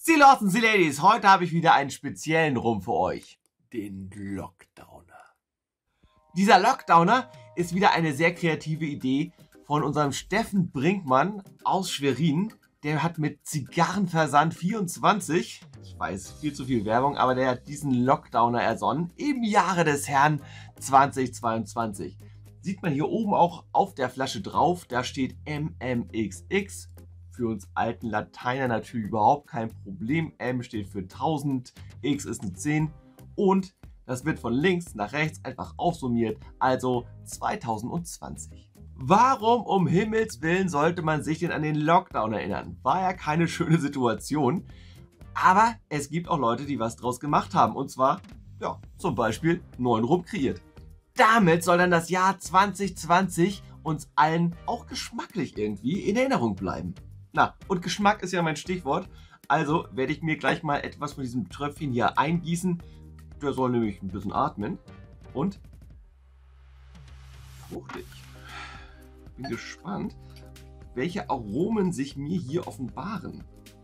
Sie Lords und Sie Ladies, heute habe ich wieder einen speziellen Rum für euch. Den Lockdowner. Dieser Lockdowner ist wieder eine sehr kreative Idee von unserem Steffen Brinkmann aus Schwerin. Der hat mit Zigarrenversand24, ich weiß, viel zu viel Werbung, aber der hat diesen Lockdowner ersonnen im Jahre des Herrn 2022. Sieht man hier oben auch auf der Flasche drauf, da steht MMXX. Für uns alten Lateiner natürlich überhaupt kein Problem. M steht für 1000, X ist eine 10 und das wird von links nach rechts einfach aufsummiert, also 2020. Warum um Himmels Willen sollte man sich denn an den Lockdown erinnern? War ja keine schöne Situation, aber es gibt auch Leute, die was draus gemacht haben und zwar, ja, zum Beispiel neuen Rum kreiert. Damit soll dann das Jahr 2020 uns allen auch geschmacklich irgendwie in Erinnerung bleiben. Na, und Geschmack ist ja mein Stichwort, also werde ich mir gleich mal etwas von diesem Tröpfchen hier eingießen. Der soll nämlich ein bisschen atmen und fruchtig. Bin gespannt, welche Aromen sich mir hier offenbaren.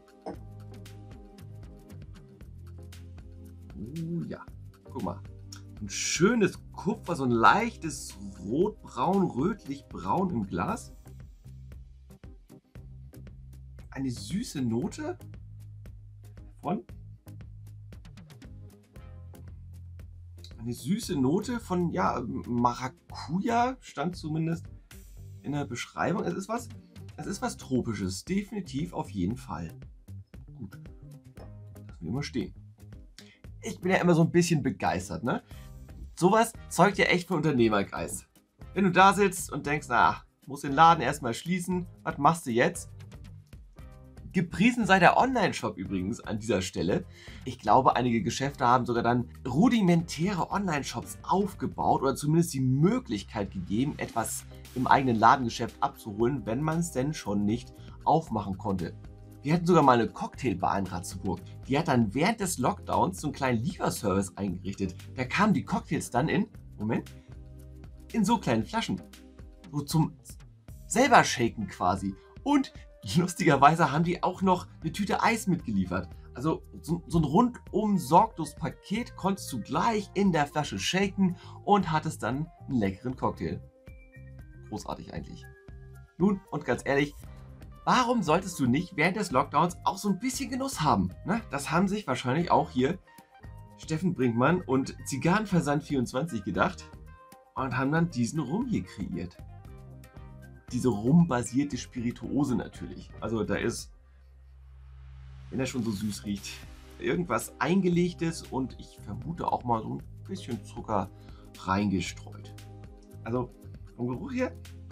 Ja, guck mal. Ein schönes Kupfer, so ein leichtes rotbraun, rötlich-braun im Glas. Eine süße Note von ja, Maracuja, stand zumindest in der Beschreibung. Es ist was Tropisches, definitiv auf jeden Fall. Gut, lassen wir mal stehen. Ich bin ja immer so ein bisschen begeistert, ne? Sowas zeugt ja echt für Unternehmergeist. Wenn du da sitzt und denkst, na, muss den Laden erstmal schließen, was machst du jetzt? Gepriesen sei der Online-Shop übrigens an dieser Stelle. Ich glaube, einige Geschäfte haben sogar dann rudimentäre Online-Shops aufgebaut oder zumindest die Möglichkeit gegeben, etwas im eigenen Ladengeschäft abzuholen, wenn man es denn schon nicht aufmachen konnte. Wir hatten sogar mal eine Cocktailbar in Ratzeburg. Die hat dann während des Lockdowns so einen kleinen Lieferservice eingerichtet. Da kamen die Cocktails dann in so kleinen Flaschen. So zum selber shaken quasi. Und lustigerweise haben die auch noch eine Tüte Eis mitgeliefert. Also so ein rundum sorglos Paket konntest du gleich in der Flasche shaken und hattest dann einen leckeren Cocktail. Großartig eigentlich. Nun, und ganz ehrlich, warum solltest du nicht während des Lockdowns auch so ein bisschen Genuss haben? Ne? Das haben sich wahrscheinlich auch hier Steffen Brinkmann und Zigarrenversand24 gedacht und haben dann diesen Rum hier kreiert. Diese rumbasierte Spirituose natürlich. Also da ist, wenn er schon so süß riecht, irgendwas Eingelegtes und ich vermute auch mal so ein bisschen Zucker reingestreut. Also vom Geruch her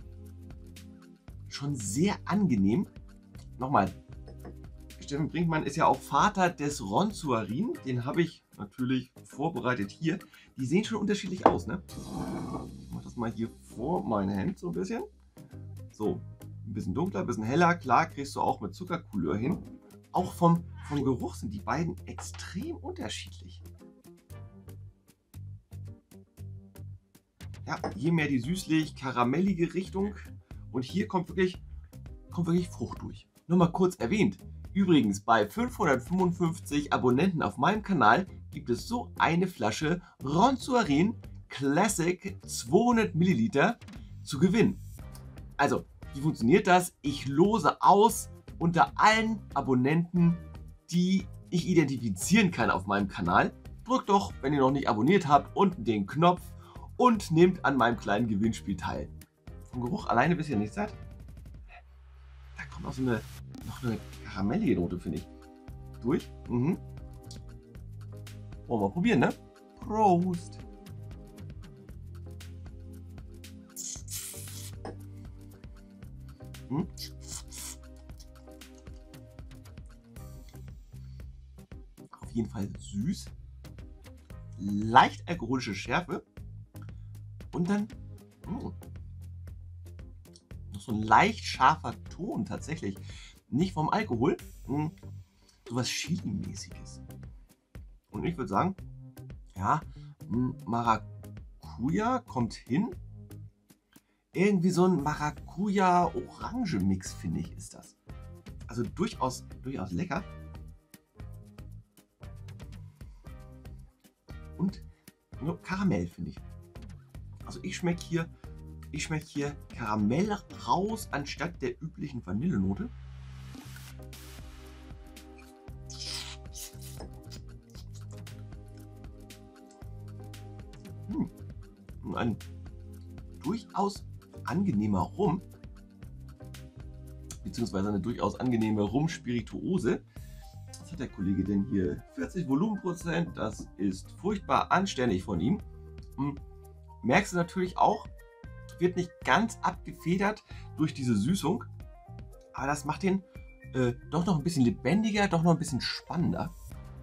schon sehr angenehm. Nochmal, Steffen Brinkmann ist ja auch Vater des Ronsuarin. Den habe ich natürlich vorbereitet hier. Die sehen schon unterschiedlich aus, ne? Ich mache das mal hier vor mein Hemd so ein bisschen. So, ein bisschen dunkler, ein bisschen heller. Klar, kriegst du auch mit Zuckercouleur hin. Auch vom Geruch sind die beiden extrem unterschiedlich. Ja, hier mehr die süßlich-karamellige Richtung. Und hier kommt wirklich Frucht durch. Nur mal kurz erwähnt. Übrigens, bei 555 Abonnenten auf meinem Kanal gibt es so eine Flasche Ronsuarin Classic 200 Milliliter zu gewinnen. Also, wie funktioniert das? Ich lose aus unter allen Abonnenten, die ich identifizieren kann auf meinem Kanal. Drückt doch, wenn ihr noch nicht abonniert habt, unten den Knopf und nehmt an meinem kleinen Gewinnspiel teil. Vom Geruch alleine bist ihr nicht satt. Da kommt auch noch eine karamellige Note, finde ich. Durch. Wollen wir mal probieren, ne? Prost! Auf jeden Fall süß, leicht alkoholische Schärfe und dann noch so ein leicht scharfer Ton tatsächlich. Nicht vom Alkohol, sowas Chili-mäßiges. Und ich würde sagen, ja, Maracuja kommt hin. Irgendwie so ein Maracuja-Orange-Mix, finde ich, ist das. Also durchaus lecker. und Karamell, finde ich. Also ich schmecke hier Karamell raus, anstatt der üblichen Vanillenote. Und ein durchaus angenehmer Rum, beziehungsweise eine durchaus angenehme Rum-Spirituose. Was hat der Kollege denn hier? 40 Volumenprozent, das ist furchtbar anständig von ihm. Merkst du natürlich auch, wird nicht ganz abgefedert durch diese Süßung, aber das macht den doch noch ein bisschen lebendiger, doch noch ein bisschen spannender.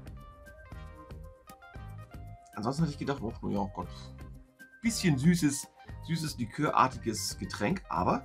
Ansonsten hatte ich gedacht, oh ja Gott, bisschen süßes likörartiges Getränk, aber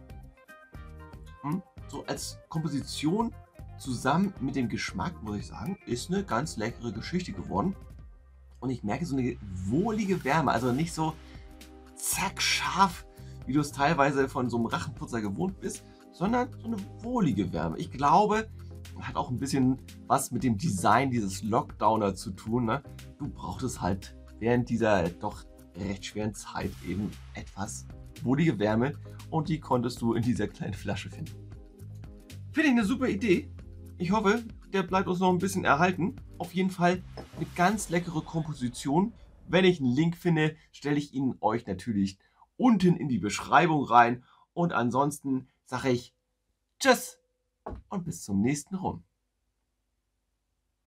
so als Komposition zusammen mit dem Geschmack, muss ich sagen, ist eine ganz leckere Geschichte geworden. Und ich merke so eine wohlige Wärme, also nicht so zack scharf, wie du es teilweise von so einem Rachenputzer gewohnt bist, sondern so eine wohlige Wärme. Ich glaube, hat auch ein bisschen was mit dem Design dieses Lockdowner zu tun. Ne? Du brauchtest halt während dieser doch recht schweren Zeit eben etwas wohlige Wärme und die konntest du in dieser kleinen Flasche finden. Finde ich eine super Idee. Ich hoffe, der bleibt uns noch ein bisschen erhalten. Auf jeden Fall eine ganz leckere Komposition. Wenn ich einen Link finde, stelle ich ihn euch natürlich unten in die Beschreibung rein. Und ansonsten sage ich Tschüss und bis zum nächsten Rum.